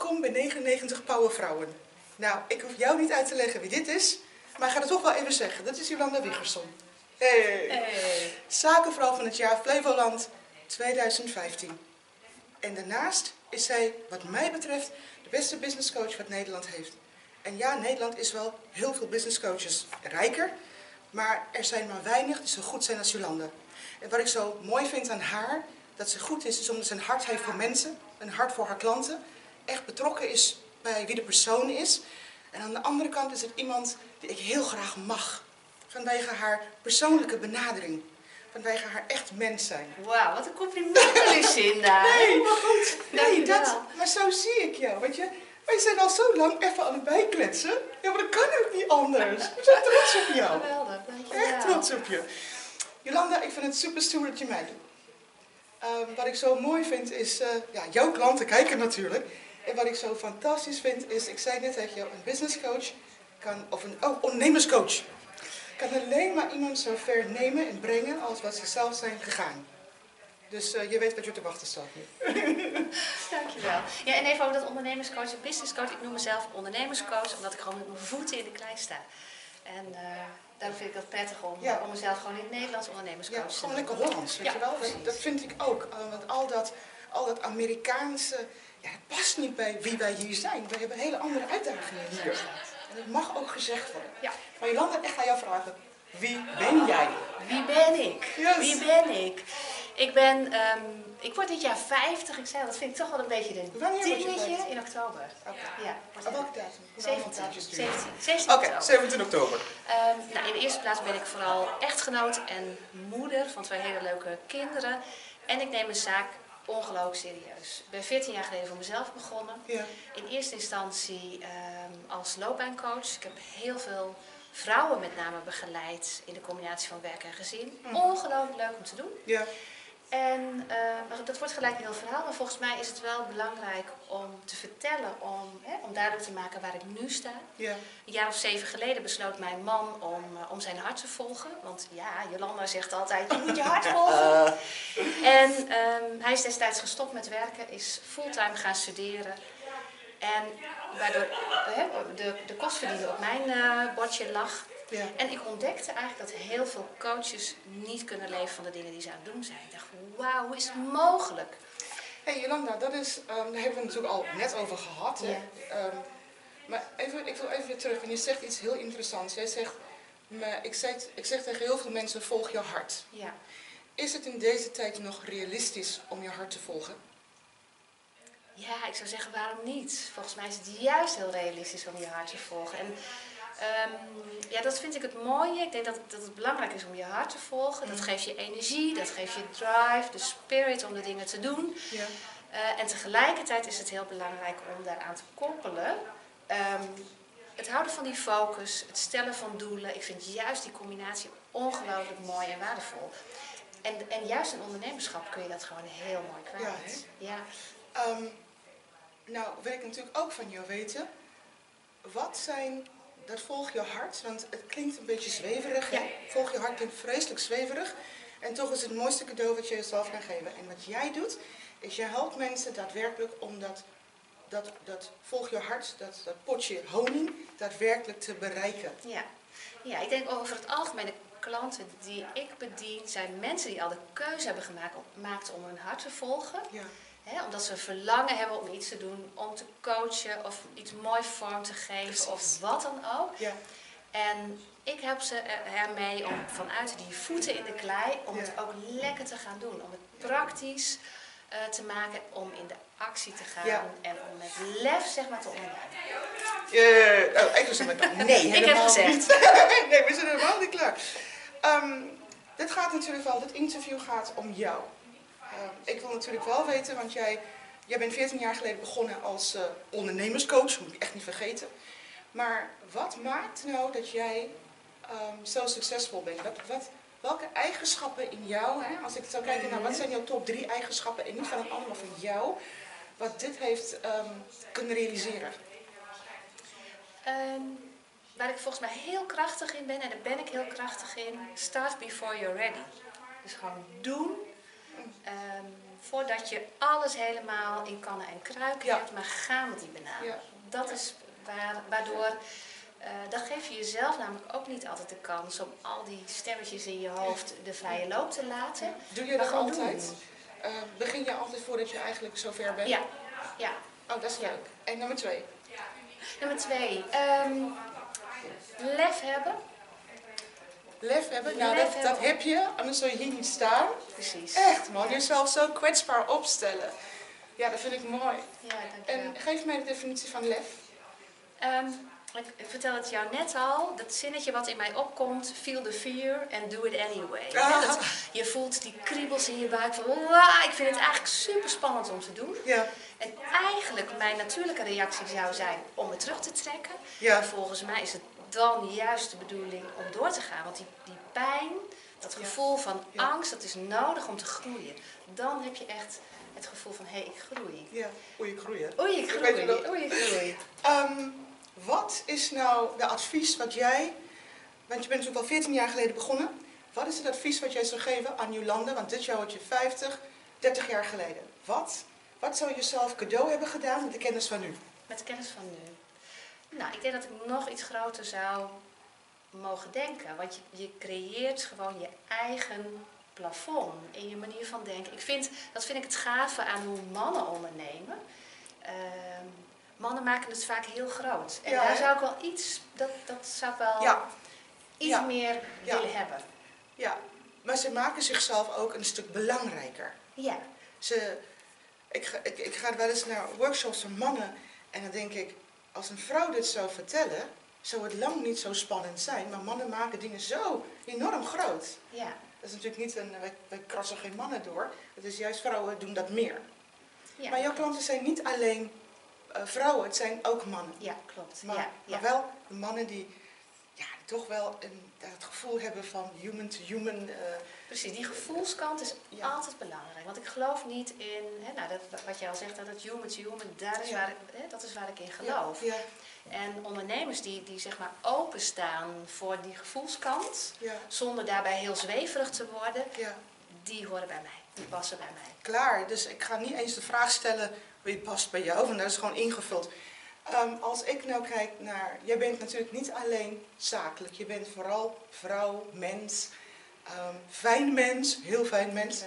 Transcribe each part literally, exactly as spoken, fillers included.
Welkom bij negenennegentig Powervrouwen. Nou, ik hoef jou niet uit te leggen wie dit is, maar ik ga het toch wel even zeggen. Dat is Jolanda Wiggerson. Hey. Hey. Zakenvrouw van het jaar Flevoland tweeduizend vijftien. En daarnaast is zij, wat mij betreft, de beste businesscoach wat Nederland heeft. En ja, Nederland is wel heel veel businesscoaches rijker, maar er zijn maar weinig die zo goed zijn als Jolanda. En wat ik zo mooi vind aan haar, dat ze goed is, is omdat ze een hart heeft voor mensen, een hart voor haar klanten, echt betrokken is bij wie de persoon is. En aan de andere kant is het iemand die ik heel graag mag, vanwege haar persoonlijke benadering, vanwege haar echt mens zijn. Wauw, wat een compliment, Lucinda. Nee, maar goed. Nee, Dankjewel. dat, maar zo zie ik jou, weet je. Wij zijn al zo lang even aan het bijkletsen. Ja, maar dat kan ook niet anders. We zijn trots op jou. Geweldig, dankjewel. Echt trots op je. Jolanda, ik vind het super stoer dat je mij doet. Um, wat ik zo mooi vind is, uh, ja, jouw klanten kijken natuurlijk. En wat ik zo fantastisch vind is, ik zei net tegen jou, een businesscoach kan, of een oh, ondernemerscoach, kan alleen maar iemand zo ver nemen en brengen als wat ze zelf zijn gegaan. Dus uh, je weet wat je te wachten staat nu. Dankjewel. Ja, en even over dat ondernemerscoach en businesscoach. Ik noem mezelf ondernemerscoach omdat ik gewoon met mijn voeten in de klei sta. En uh, daarom vind ik dat prettig om, Ja. om mezelf gewoon in het Nederlands ondernemerscoach Ja, te gewoon noemen. lekker Hollands, weet Ja, je wel. Dat, precies. dat vind ik ook. Uh, want al dat, al dat Amerikaanse, ja, dat past niet bij wie wij hier zijn. We hebben hele andere uitdagingen hier. En dat mag ook gezegd worden. Ja. Maar Jolanda, echt ga jou vragen, wie ben jij? Wie ben ik? Yes. Wie ben ik? Ik ben, um, ik word dit jaar vijftig. Ik zei al, dat vind ik toch wel een beetje een Wanneer word je dingetje vijftig? in oktober. Oké. Ja. Op welke datum? zeventien. zeventien. Oké, zeventien oktober. zeventien oktober. Um, nou, in de eerste plaats ben ik vooral echtgenoot en moeder van twee hele leuke kinderen. En ik neem mijn zaak ongelooflijk serieus. Ik ben veertien jaar geleden voor mezelf begonnen. Ja. In eerste instantie um, als loopbaancoach. Ik heb heel veel vrouwen met name begeleid in de combinatie van werk en gezin. Mm. Ongelooflijk leuk om te doen. Ja. En uh, dat wordt gelijk een heel verhaal, maar volgens mij is het wel belangrijk om te vertellen, om, hè, om duidelijk te maken waar ik nu sta. Ja. Een jaar of zeven geleden besloot mijn man om, uh, om zijn hart te volgen. Want ja, Jolanda zegt altijd, je moet je hart volgen. En um, hij is destijds gestopt met werken, is fulltime gaan studeren. En waardoor uh, de, de kostverdienste op mijn uh, bordje lag. Ja. En ik ontdekte eigenlijk dat heel veel coaches niet kunnen leven van de dingen die ze aan het doen zijn. Ik dacht, wauw, hoe is het mogelijk? Hé hey Jolanda, dat is, um, daar hebben we het natuurlijk al net over gehad. Hè? Ja. Um, maar even, ik wil even weer terug, want je zegt iets heel interessants. Jij zegt, maar ik, zeg, ik zeg tegen heel veel mensen, volg je hart. Ja. Is het in deze tijd nog realistisch om je hart te volgen? Ja, ik zou zeggen, waarom niet? Volgens mij is het juist heel realistisch om je hart te volgen. En um, ja, dat vind ik het mooie. Ik denk dat het, dat het belangrijk is om je hart te volgen. Dat geeft je energie, dat geeft je drive, de spirit om de dingen te doen. Ja. Uh, en tegelijkertijd is het heel belangrijk om daaraan te koppelen. Um, het houden van die focus, het stellen van doelen. Ik vind juist die combinatie ongelooflijk mooi en waardevol. En, en juist in ondernemerschap kun je dat gewoon heel mooi kwijt. Ja, Ja. Um, nou, wil ik natuurlijk ook van jou weten, wat zijn, dat volg je hart, want het klinkt een beetje zweverig, Ja. hè? Volg je hart klinkt vreselijk zweverig en toch is het het mooiste cadeau wat je jezelf kan geven. En wat jij doet, is je helpt mensen daadwerkelijk om dat, dat, dat volg je hart, dat, dat potje honing, daadwerkelijk te bereiken. Ja. Ja, ik denk over het algemeen de klanten die ik bedien zijn mensen die al de keuze hebben gemaakt, gemaakt om hun hart te volgen. Ja. He, omdat ze verlangen hebben om iets te doen, om te coachen of iets mooi vorm te geven. Precies. Of wat dan ook. Ja. En ik help ze ermee om vanuit die voeten in de klei, om Ja. het ook lekker te gaan doen. Om het praktisch uh, te maken, om in de actie te gaan Ja. en om met lef zeg maar te ondernemen. Uh, oh, ik was met nee, ik heb gezegd. Niet. Nee, we zijn helemaal niet klaar. Um, dit gaat natuurlijk wel, dit interview gaat om jou. Uh, ik wil natuurlijk wel weten, want jij, jij bent veertien jaar geleden begonnen als uh, ondernemerscoach, moet ik echt niet vergeten. Maar wat maakt nou dat jij um, zo succesvol bent? Wat, wat, welke eigenschappen in jou, hè, als ik zou kijken naar wat zijn jouw top drie eigenschappen, en niet van een ander, maar van jou, wat dit heeft um, kunnen realiseren? Um, waar ik volgens mij heel krachtig in ben, en daar ben ik heel krachtig in, start before you're ready. Dus gewoon doen. Um, voordat je alles helemaal in kannen en kruiken Ja. hebt, maar ga met die banaan. Ja. Dat is waar, waardoor, uh, dan geef je jezelf namelijk ook niet altijd de kans om al die stemmetjes in je hoofd de vrije loop te laten. Doe je maar dat gewoon altijd? doen. Uh, begin je altijd voordat je eigenlijk zover bent? Ja. ja. Oh, dat is Ja. leuk. En nummer twee? Nummer twee, um, lef hebben. Lef hebben? Nou, Lef dat, hebben. dat heb je, anders zou je hier niet staan. Precies. Echt man, Ja. jezelf zo kwetsbaar opstellen. Ja, dat vind ik mooi. Ja, dankjewel. En geef mij de definitie van lef. Um, ik, ik vertel het jou net al, dat zinnetje wat in mij opkomt, feel the fear and do it anyway. Ah. He, dat, je voelt die kriebels in je buik van, wow, ik vind het eigenlijk super spannend om te doen. Ja. En eigenlijk mijn natuurlijke reactie zou zijn om me terug te trekken. Ja. En volgens mij is het dan juist de bedoeling om door te gaan. Want die, die pijn, dat gevoel van Ja. angst, dat is nodig om te groeien. Dan heb je echt het gevoel van, hé, hey, ik groei. Ja, oei, ik groei. Oei, ik Ik weet groei. het ook. Oei, ik groei. Um, wat is nou de advies wat jij, want je bent natuurlijk al veertien jaar geleden begonnen. Wat is het advies wat jij zou geven aan Jolanda, want dit jaar word je vijftig, dertig jaar geleden. Wat, wat zou je jezelf cadeau hebben gedaan met de kennis van nu? Met de kennis van nu. Nou, ik denk dat ik nog iets groter zou mogen denken. Want je, je creëert gewoon je eigen plafond in je manier van denken. Ik vind, dat vind ik het gave aan hoe mannen ondernemen. Uh, mannen maken het vaak heel groot. En ja, daar hè? zou ik wel iets, dat, dat zou ik wel Ja. iets Ja. meer Ja. willen hebben. Ja, maar ze maken zichzelf ook een stuk belangrijker. Ja. Ze, ik, ga, ik, ik ga wel eens naar workshops van mannen en dan denk ik, als een vrouw dit zou vertellen, zou het lang niet zo spannend zijn. Maar mannen maken dingen zo enorm groot. Ja. Dat is natuurlijk niet een, wij, wij krassen geen mannen door. Het is juist vrouwen doen dat meer. Ja. Maar jouw klanten zijn niet alleen uh, vrouwen, het zijn ook mannen. Ja, klopt. Maar, ja, ja. maar wel de mannen die, ja, die toch wel een, het gevoel hebben van human to human. Uh, Precies, die gevoelskant is Ja. altijd belangrijk. Want ik geloof niet in, hè, nou, dat, wat jij al zegt, dat het human to human, daar is Ja. waar, ik, hè, dat is waar ik in geloof. Ja, En ondernemers die, die zeg maar openstaan voor die gevoelskant, ja, zonder daarbij heel zweverig te worden, ja. die horen bij mij, die passen bij mij. Klaar, dus ik ga niet eens de vraag stellen wie past bij jou, want dat is gewoon ingevuld. Um, als ik nou kijk naar, jij bent natuurlijk niet alleen zakelijk, je bent vooral vrouw, mens, um, fijn mens, heel fijn mens.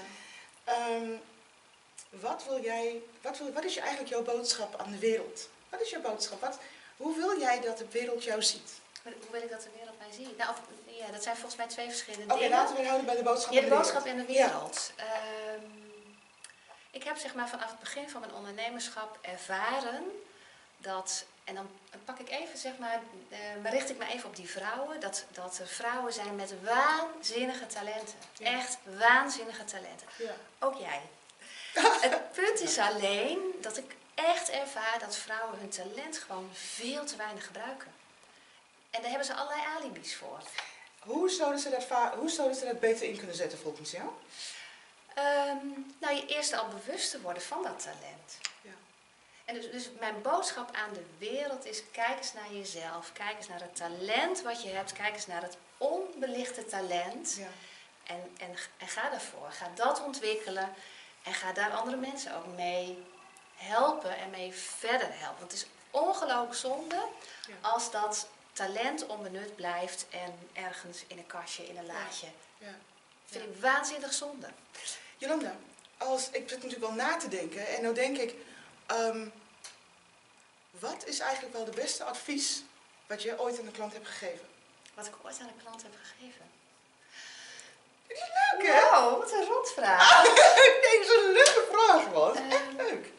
Um, wat wil jij, wat, wil, wat is je eigenlijk jouw boodschap aan de wereld? Wat is jouw boodschap? Wat, hoe wil jij dat de wereld jou ziet? Hoe wil ik dat de wereld mij ziet? Nou, of, ja, dat zijn volgens mij twee verschillende Oké, okay, dingen. laten we houden bij de boodschap Ja, aan de de boodschap wereld. in de wereld. Ja. Um, ik heb zeg maar vanaf het begin van mijn ondernemerschap ervaren dat, en dan pak ik even zeg maar, uh, richt ik me even op die vrouwen, dat, dat er vrouwen zijn met waanzinnige talenten. Ja. Echt waanzinnige talenten. Ja. Ook jij. Het punt is alleen dat ik echt ervaar dat vrouwen hun talent gewoon veel te weinig gebruiken. En daar hebben ze allerlei alibis voor. Hoe zouden ze dat, hoe zouden ze dat beter in kunnen zetten volgens jou? Um, nou, je eerst al bewust te worden van dat talent. Ja. En dus, dus mijn boodschap aan de wereld is, kijk eens naar jezelf. Kijk eens naar het talent wat je hebt. Kijk eens naar het onbelichte talent. Ja. En, en, en ga daarvoor. Ga dat ontwikkelen. En ga daar andere mensen ook mee helpen en mee verder helpen. Want het is ongelooflijk zonde Ja. als dat talent onbenut blijft en ergens in een kastje, in een laadje. Ja. Ja. Vind ik waanzinnig zonde. Jolanda, als, ik zit natuurlijk wel na te denken en nou denk ik, um, wat is eigenlijk wel de beste advies wat je ooit aan een klant hebt gegeven? Wat ik ooit aan een klant heb gegeven? Dit is leuk, hè? Wow, wat een rotvraag. Nee, dat is een leuke vraag, man. Uh, Echt leuk.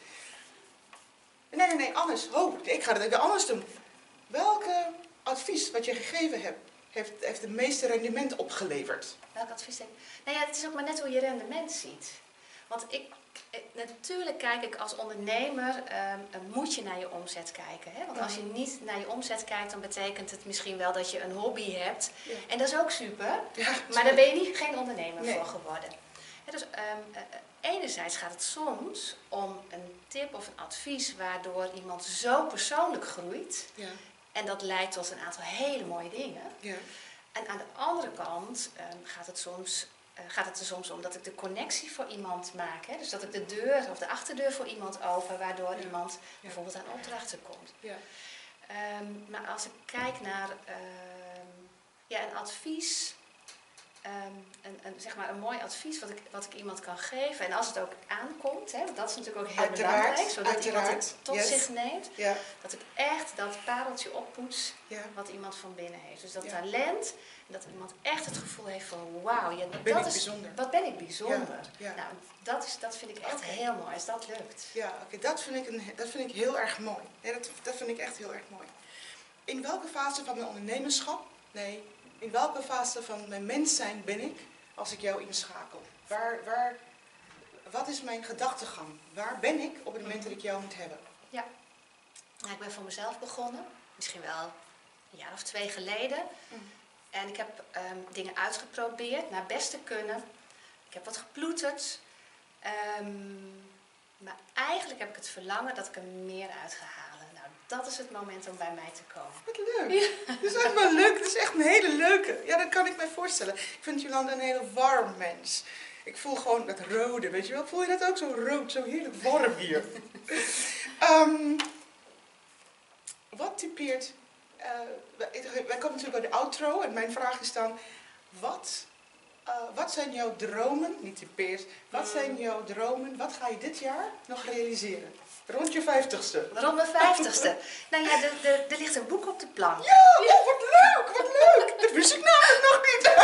Nee, nee, nee, anders. Oh, ik ga het even anders doen. Welke advies wat je gegeven hebt, heeft, heeft het meeste rendement opgeleverd? Welk advies denk ik? Nou ja, het is ook maar net hoe je rendement ziet. Want ik, natuurlijk kijk ik als ondernemer, um, moet je naar je omzet kijken. Hè? Want als je niet naar je omzet kijkt, dan betekent het misschien wel dat je een hobby hebt. Ja. En dat is ook super, Ja, maar daar ben je niet, geen ondernemer nee. voor geworden. Ja, dus um, uh, enerzijds gaat het soms om een tip of een advies waardoor iemand zo persoonlijk groeit. Ja. En dat leidt tot een aantal hele mooie dingen. Ja. En aan de andere kant um, gaat het soms uh, gaat het er soms om dat ik de connectie voor iemand maak. Hè? Dus dat ik de deur of de achterdeur voor iemand open, waardoor ja. iemand ja. bijvoorbeeld aan opdrachten komt. Ja. Um, maar als ik kijk naar uh, ja, een advies, um, een, een, zeg maar een mooi advies wat ik, wat ik iemand kan geven. En als het ook aankomt, hè, dat is natuurlijk ook heel uiteraard, belangrijk, zodat uiteraard. iemand het tot yes. zich neemt. Ja. Dat ik echt dat pareltje oppoets ja. wat iemand van binnen heeft. Dus dat ja. talent, dat iemand echt het gevoel heeft van wauw, ja, wat ben dat ik is, bijzonder. Wat ben ik bijzonder. Ja. Ja. Nou, dat, is, dat vind ik echt okay. heel mooi, als dat lukt. Ja, oké, okay. dat, vind ik een, dat vind ik heel erg mooi. Nee, dat, dat vind ik echt heel erg mooi. In welke fase van mijn ondernemerschap, nee, in welke fase van mijn mens zijn ben ik als ik jou inschakel? Waar, waar, wat is mijn gedachtegang? Waar ben ik op het moment dat ik jou moet hebben? Ja, nou, ik ben voor mezelf begonnen, misschien wel een jaar of twee geleden. Mm. En ik heb um, dingen uitgeprobeerd, naar beste kunnen. Ik heb wat geploeterd. Um, maar eigenlijk heb ik het verlangen dat ik er meer uit ga halen. Nou, dat is het moment om bij mij te komen. Wat leuk. Ja. Dat is echt wel leuk. Dat is echt een hele leuke. Ja, dat kan ik me voorstellen. Ik vind Jolanda een hele warm mens. Ik voel gewoon dat rode, weet je wel. Voel je dat ook zo rood, zo heerlijk warm hier? um, wat typeert... Uh, wij komen natuurlijk bij de outro en mijn vraag is dan... Wat, uh, wat zijn jouw dromen, niet typeert, wat zijn jouw dromen, wat ga je dit jaar nog realiseren? Rond je vijftigste. Rond mijn vijftigste. Nou ja, er, er, er ligt een boek op de plank. Ja, oh, wat leuk, wat leuk. Dat wist ik namelijk nog niet.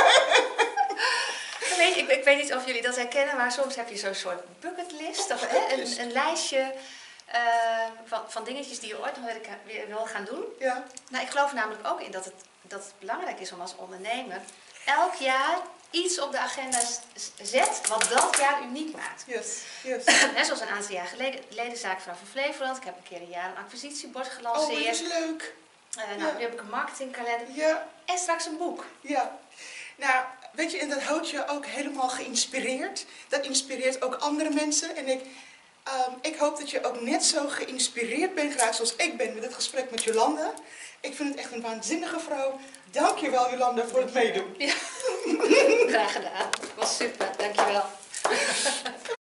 Weet je, ik, ik weet niet of jullie dat herkennen, maar soms heb je zo'n soort bucketlist. Of hè, een, een lijstje uh, van, van dingetjes die je ooit nog weer wil gaan doen. Ja. Nou, ik geloof namelijk ook in dat het, dat het belangrijk is om als ondernemer elk jaar iets op de agenda zet wat dat jaar uniek maakt. Yes, yes. Net zoals een aantal jaar geleden, ledenzaak van Flevoland. Ik heb een keer een jaar een acquisitiebord gelanceerd. Oh, dat is leuk. Uh, nou, ja. Nu heb ik een marketingkalender. Ja. En straks een boek. Ja. Nou, weet je, en dat houdt je ook helemaal geïnspireerd. Dat inspireert ook andere mensen. En ik, um, ik hoop dat je ook net zo geïnspireerd bent geraakt zoals ik ben met het gesprek met Jolanda. Ik vind het echt een waanzinnige vrouw. Dank je wel, Jolanda, voor het meedoen. Ja. Graag gedaan. Het was super. Dank je wel.